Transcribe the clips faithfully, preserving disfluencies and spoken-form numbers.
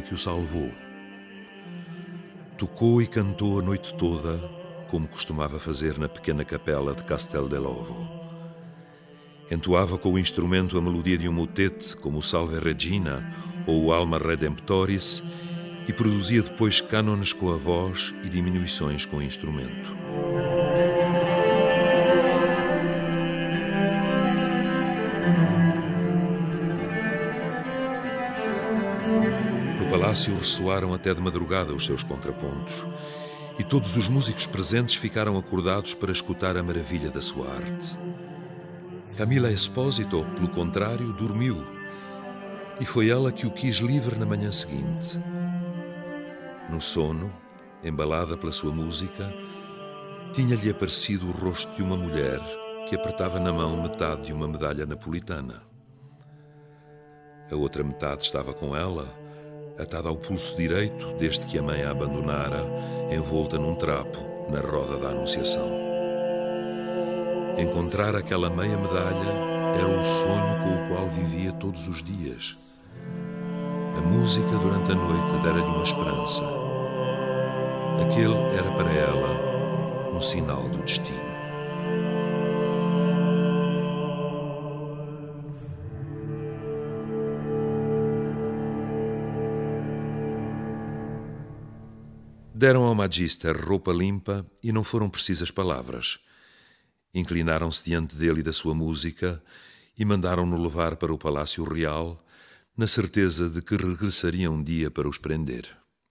que o salvou. Tocou e cantou a noite toda, como costumava fazer na pequena capela de Castel dell'Ovo. Entoava com o instrumento a melodia de um motete, como o Salve Regina ou o Alma Redemptoris, e produzia depois cânones com a voz e diminuições com o instrumento. No palácio ressoaram até de madrugada os seus contrapontos, e todos os músicos presentes ficaram acordados para escutar a maravilha da sua arte. Camila Espósito, pelo contrário, dormiu, e foi ela que o quis livre na manhã seguinte. No sono, embalada pela sua música, tinha-lhe aparecido o rosto de uma mulher que apertava na mão metade de uma medalha napolitana. A outra metade estava com ela, atada ao pulso direito desde que a mãe a abandonara, envolta num trapo na roda da Anunciação. Encontrar aquela meia medalha era o sonho com o qual vivia todos os dias. A música durante a noite dera-lhe uma esperança. Aquele era para ela um sinal do destino. Deram ao Magister roupa limpa e não foram precisas palavras. Inclinaram-se diante dele e da sua música e mandaram-no levar para o Palácio Real, na certeza de que regressaria um dia para os prender.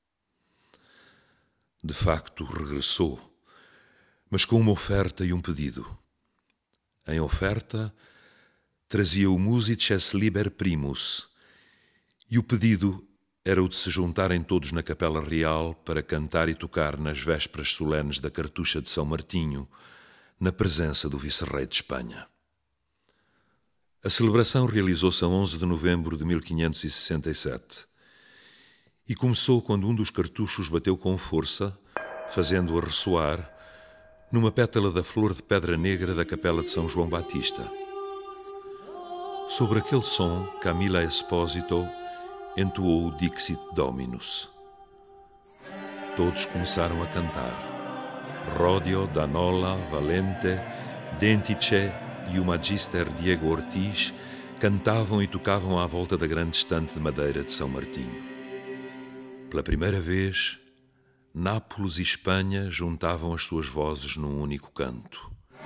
De facto, regressou, mas com uma oferta e um pedido. Em oferta, trazia o Musices Liber Primus, e o pedido era o de se juntarem todos na Capela Real para cantar e tocar nas vésperas solenes da Cartucha de São Martinho, na presença do Vice-Rei de Espanha. A celebração realizou-se a onze de novembro de mil quinhentos e sessenta e sete e começou quando um dos cartuchos bateu com força, fazendo-a ressoar, numa pétala da flor de pedra negra da Capela de São João Batista. Sobre aquele som, Camila Espósito entoou o Dixit Dominus. Todos começaram a cantar. Rodio, Danola, Valente, Dentice e o Magister Diego Ortiz cantavam e tocavam à volta da grande estante de madeira de São Martinho. Pela primeira vez, Nápoles e Espanha juntavam as suas vozes num único canto.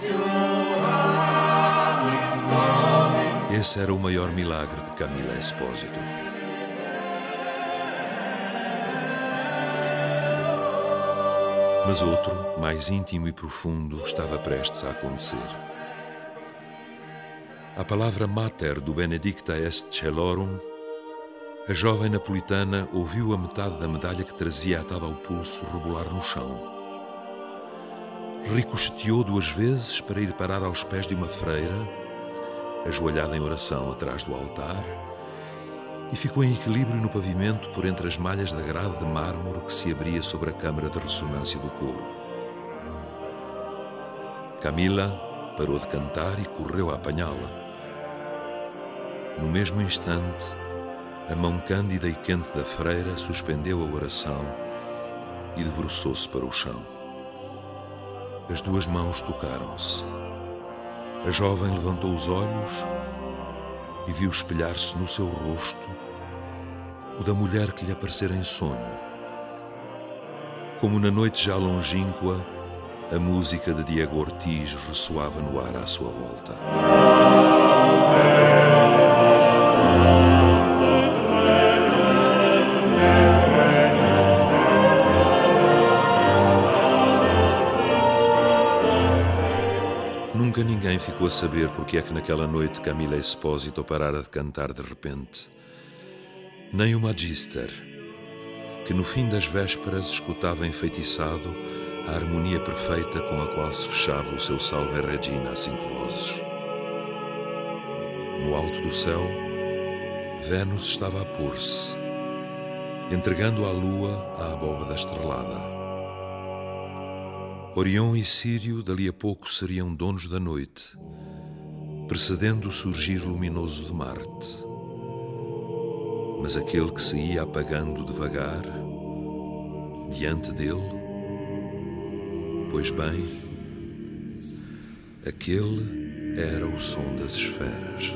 Esse era o maior milagre de Camila Espósito. Mas outro, mais íntimo e profundo, estava prestes a acontecer. A palavra mater do Benedicta est celorum, a jovem napolitana ouviu a metade da medalha que trazia atada ao pulso rebolar no chão. Ricocheteou duas vezes para ir parar aos pés de uma freira, ajoelhada em oração atrás do altar, e ficou em equilíbrio no pavimento por entre as malhas da grade de mármore que se abria sobre a câmara de ressonância do coro. Camila parou de cantar e correu a apanhá-la. No mesmo instante, a mão cândida e quente da freira suspendeu a oração e debruçou-se para o chão. As duas mãos tocaram-se. A jovem levantou os olhos e viu espelhar-se no seu rosto o da mulher que lhe aparecera em sonho. Como na noite já longínqua, a música de Diego Ortiz ressoava no ar à sua volta. Nunca ninguém ficou a saber porque é que naquela noite Camila Espósito parara de cantar de repente. Nem o Magister, que no fim das vésperas escutava enfeitiçado a harmonia perfeita com a qual se fechava o seu Salve Regina a cinco vozes. No alto do céu, Vênus estava a pôr-se, entregando à lua a abóbada estrelada. Orion e Sírio dali a pouco seriam donos da noite, precedendo o surgir luminoso de Marte. mas aquele que se ia apagando devagar diante dele, pois bem, aquele era o som das esferas.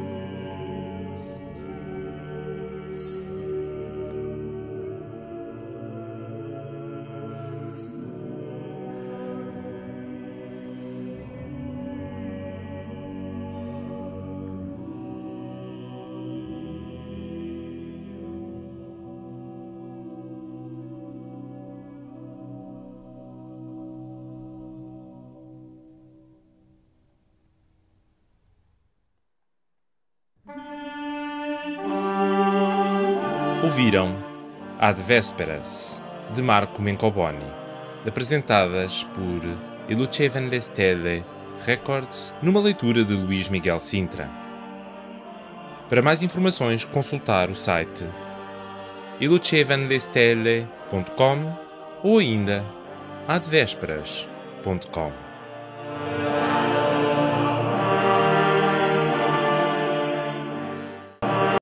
Ouviram Ad Vésperas, de Marco Mencoboni, apresentadas por I Lucevan le Stelle Records, numa leitura de Luís Miguel Sintra. Para mais informações, consultar o site i lucevan le stelle ponto com ou ainda advésperas ponto com.